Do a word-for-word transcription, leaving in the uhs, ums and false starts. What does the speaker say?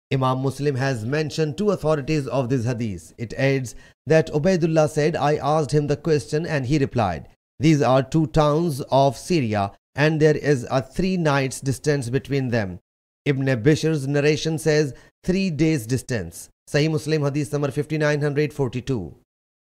Imam Muslim has mentioned two authorities of this hadith. It adds that Ubaidullah said, I asked him the question and he replied, these are two towns of Syria and there is a three nights distance between them. Ibn Bishr's narration says three days distance. Sahih Muslim Hadith number fifty-nine forty-two.